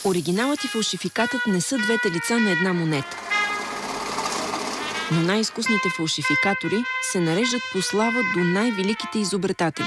Оригиналът и фалшификатът не са двете лица на една монета. Но най-изкусните фалшификатори се нареждат по слава до най-великите изобретатели.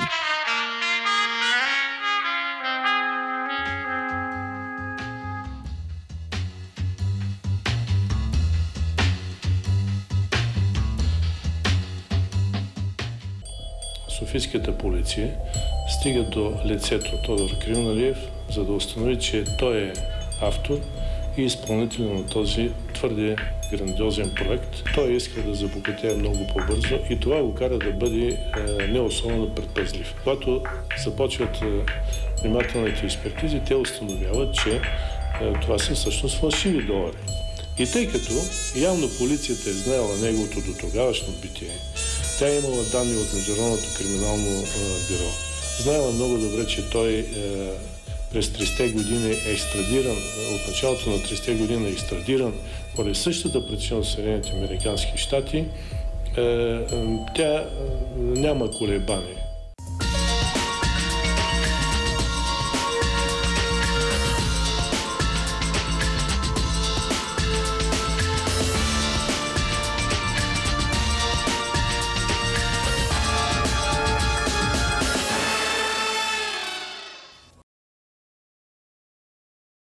Софийската полиция стига до лицето Тодор Кримналиев, за да установи, че той е автор и изпълнител на този твърде грандиозен проект. Той иска да забогатее много по-бързо и това го кара да бъде не особено предпазлив. Когато започват внимателните експертизи, те установяват, че това са всъщност фалшиви долари. И тъй като явно полицията е знаела неговото до тогавашно битие, тя е имала данни от Международното криминално бюро. Знаела много добре, че той през 30-те години е екстрадиран, от началото на 30-те години е екстрадиран поради същата причина от Съединените американски щати, тя няма колебание.